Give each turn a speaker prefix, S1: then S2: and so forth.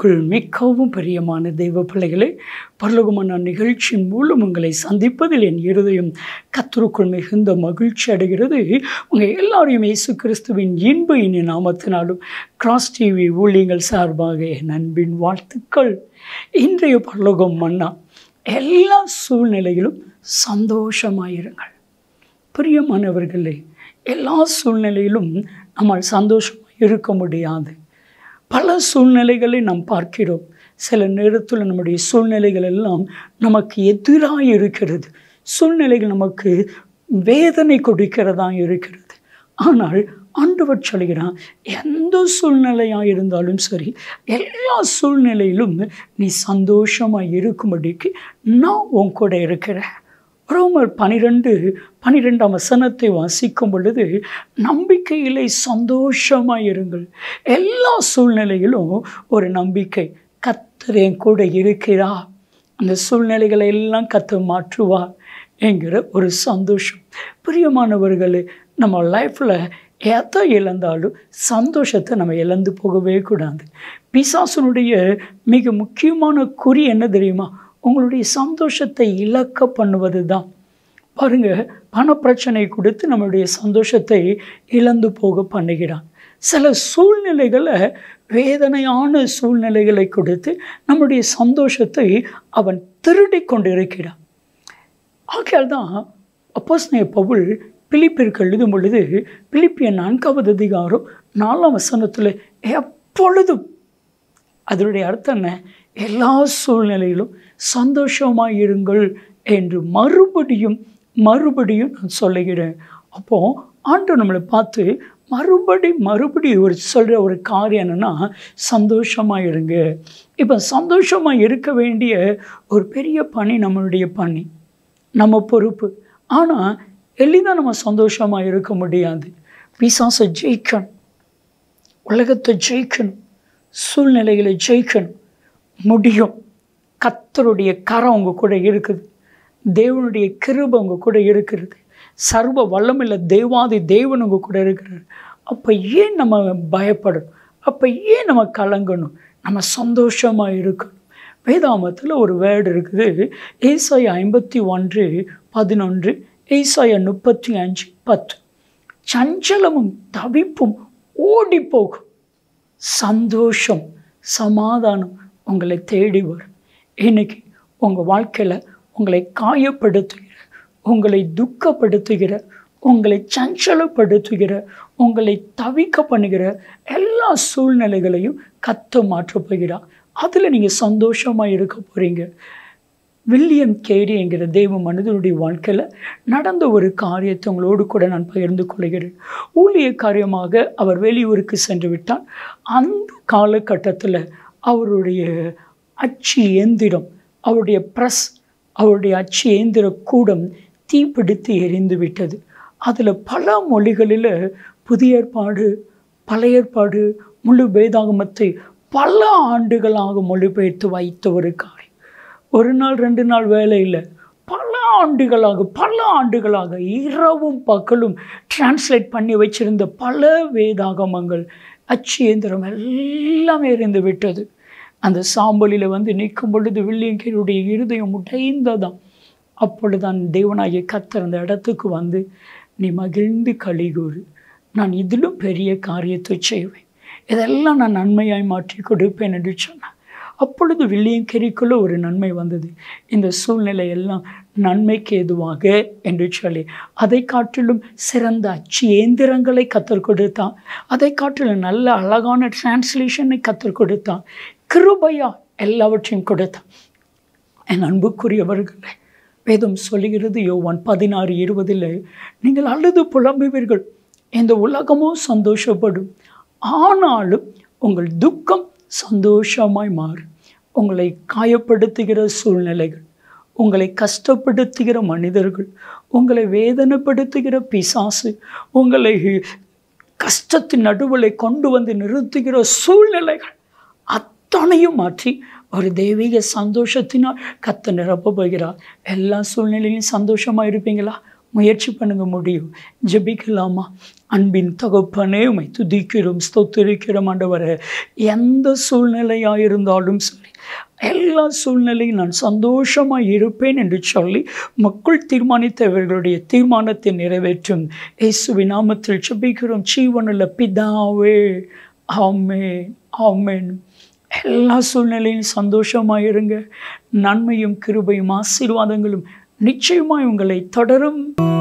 S1: கிறிஸ்துவுக்குள் மிகவும் பிரியமான தெய்வ பிள்ளைகளே, பரலோகமான நிகழ்ச்சியின் மூலம் உங்களை சந்திப்பதில் என் இருதயம் கர்த்தருக்குள் மிகுந்த மகிழ்ச்சி அடைகிறது. உங்கள் எல்லாரையும் இயேசு கிறிஸ்துவின் இன்ப இனி நாமத்தினாலும் கிராஸ் டிவி ஊழியங்கள் சார்பாக என் அன்பின் வாழ்த்துக்கள். இன்றைய பரலோகம் மன்னா, எல்லா சூழ்நிலையிலும் சந்தோஷமாயிருங்கள். பிரியமானவர்களே, எல்லா சூழ்நிலையிலும் நம்மால் சந்தோஷமாக இருக்க முடியாது. பல சூழ்நிலைகளை நாம் பார்க்கிறோம். சில நேரத்தில் நம்முடைய சூழ்நிலைகள் எல்லாம் நமக்கு எதிராக இருக்கிறது. சூழ்நிலைகள் நமக்கு வேதனை கொடுக்கிறதா இருக்கிறது. ஆனால் ஆண்டவர் சொல்கிறான், எந்த சூழ்நிலையாக இருந்தாலும் சரி, எல்லா சூழ்நிலையிலும் நீ சந்தோஷமாக இருக்கும்படிக்கு நான் உன் கூட இருக்கிறேன். ரோமர் 12:12 வசனத்தை வாசிக்கும் பொழுது, நம்பிக்கையிலே சந்தோஷமாக இருங்கள். எல்லா சூழ்நிலையிலும் ஒரு நம்பிக்கை, கர்த்தர் என் கூட இருக்கிறார், அந்த சூழ்நிலைகளை எல்லாம் கர்த்தர் மாற்றுவார் என்கிற ஒரு சந்தோஷம். பிரியமானவர்களே, நம்ம லைஃப்பில் எதை இழந்தாலும் சந்தோஷத்தை நம்ம இழந்து போகவே கூடாது. பிசாசனுடைய மிக முக்கியமான குறி என்ன தெரியுமா? உங்களுடைய சந்தோஷத்தை இழக்க பண்ணுவது தான். பாருங்கள், பணப்பிரச்சனை கொடுத்து நம்மளுடைய சந்தோஷத்தை இழந்து போக பண்ணுகிறான். சில சூழ்நிலைகளை, வேதனையான சூழ்நிலைகளை கொடுத்து நம்முடைய சந்தோஷத்தை அவன் திருடி கொண்டு இருக்கிறான். ஆகையால் தான் அப்போஸ்தலனாகிய பவுல் பிலிப்பியருக்கு எழுதும் பொழுது, பிலிப்பியர் 4:4 வசனத்தில் எப்பொழுதும், அதனுடைய அர்த்தம் என்ன? எல்லா சூழ்நிலையிலும் சந்தோஷமாக இருங்கள் என்று மறுபடியும் நான் சொல்லுகிறேன். அப்போது ஆண்டவர் நம்மளை பார்த்து மறுபடியும் சொல்கிற ஒரு காரியம் என்னென்னா, சந்தோஷமாக இருங்க. இப்போ சந்தோஷமாக இருக்க வேண்டிய ஒரு பெரிய பணி நம்மளுடைய பணி, நம்ம பொறுப்பு. ஆனால் எளிதாக நம்ம சந்தோஷமாக இருக்க முடியாது. பிசாசை ஜெயிக்கணும், உலகத்தை ஜெயிக்கணும், சூழ்நிலைகளை ஜெயிக்கணும் முடியும். கர்த்தருடைய கரம் உங்கள் கூட இருக்குது, தேவனுடைய கிருபை உங்கள் கூட இருக்கிறது, சர்வ வல்லமையுள்ள தேவாதி தேவன் உங்கள் கூட இருக்கிறார். அப்போ ஏன் நம்ம பயப்படணும்? அப்போ ஏன் நம்ம கலங்கணும்? நம்ம சந்தோஷமாக இருக்கணும். வேதாமத்தில் ஒரு வேர்டு இருக்குது, ஏசாயா 51:11, ஏசாயா 35:10. சஞ்சலமும் தவிப்பும் ஓடி போகும், சந்தோஷம் சமாதானம் உங்களை தேடி வரும். இன்னைக்கு உங்கள் வாழ்க்கையில் உங்களை காயப்படுத்துகிற, உங்களை துக்கப்படுத்துகிற, உங்களை சஞ்சலப்படுத்துகிற, உங்களை தவிக்க பண்ணுகிற எல்லா சூழ்நிலைகளையும் கர்த்தர் மாற்றப் போகிறார். அதில் நீங்கள் சந்தோஷமாக இருக்க போகிறீங்க. வில்லியம் கேரி என்கிற தெய்வ மனிதனுடைய வாழ்க்கையில் நடந்த ஒரு காரியத்தை உங்களோடு கூட நான் பகிர்ந்து கொள்கிறேன். ஊழிய காரியமாக அவர் வெளியூருக்கு சென்று விட்டார். அந்த காலகட்டத்தில் அவருடைய அச்சு இயந்திரம், அவருடைய ப்ரெஸ், அவருடைய அச்சு இயந்திர கூடம் தீப்பிடித்து எரிந்து விட்டது. அதில் பல மொழிகளில் புதிய ஏற்பாடு, பழைய ஏற்பாடு, முழு வேதாகமத்தை பல ஆண்டுகளாக மொழிபெயர்த்து வைத்த ஒரு காரியம். ஒரு நாள் 2 நாள் வேலை இல்லை, பல ஆண்டுகளாக இரவும் பகலும் டிரான்ஸ்லேட் பண்ணி வச்சிருந்த பல வேதாகமங்கள், அச்சு இயந்திரம் எல்லாமே எரிந்து விட்டது. அந்த சாம்பலில் வந்து நிற்கும் பொழுது வில்லியம் கேரியுடைய இருதயம் உடைந்ததான். அப்பொழுதுதான் தேவனாகிய கர்த்தர் அந்த இடத்துக்கு வந்து, நீ மகிழ்ந்து களிகூறு, நான் இதிலும் பெரிய காரியத்தை செய்வேன், இதெல்லாம் நான் நன்மையாய் மாற்றி கொடுப்பேன் என்று சொன்னான். அப்பொழுது வில்லியம் கேரிக்குள்ள ஒரு நன்மை வந்தது. இந்த சூழ்நிலை எல்லாம் நன்மைக்கு ஏதுவாக என்று சொல்லி அதை காட்டிலும் சிறந்த அச்சு இயந்திரங்களை கற்றுக் கொடுத்தான். அதை காட்டிலும் நல்ல அழகான டிரான்ஸ்லேஷனை கற்றுக் கொடுத்தான். கிருபையா எல்லாவற்றையும் கொடுத்தான். என் அன்புக்குரியவர்களே, வேதம் சொல்லுகிறது யோவான் 16:20, நீங்கள் அழுது புலம்புவீர்கள், இந்த உலகமும் சந்தோஷப்படும், ஆனாலும் உங்கள் துக்கம் சந்தோஷமாய் மாறும். உங்களை காயப்படுத்துகிற சூழ்நிலைகள், உங்களை கஷ்டப்படுத்துகிற மனிதர்கள், உங்களை வேதனைப்படுத்துகிற பிசாசு, உங்களை கஷ்டத்தின் நடுவில் கொண்டு வந்து நிறுத்துகிற சூழ்நிலைகள் அத்தனையும் மாற்றி ஒரு தெய்வீக சந்தோஷத்தினால் கர்த்தர் நிரப்ப போகிறார். எல்லா சூழ்நிலையிலும் சந்தோஷமாக இருப்பீங்களா? முயற்சி பண்ணுங்க, முடியும். ஜெபிக்கலாமா? அன்பின் தகப்பனே, உம்மை துதிக்கிறோம், ஸ்தோத்திரிக்கிறோம் ஆண்டவரே. எந்த சூழ்நிலையாக இருந்தாலும் சரி, எல்லா சூழ்நிலையும் நான் சந்தோஷமாக இருப்பேன் என்று சொல்லி மக்கள் தீர்மானித்தவர்களுடைய தீர்மானத்தை நிறைவேற்றும் இயேசுவின் நாமத்தில் ஜெபிக்கிறோம் ஜீவனுள்ள பிதாவே. ஆமென், ஆமென். எல்லா சூழ்நிலையும் சந்தோஷமாக இருங்க. நன்மையும் கிருபையும் ஆசீர்வாதங்களும் நிச்சயமாய் உங்களை தொடரும்.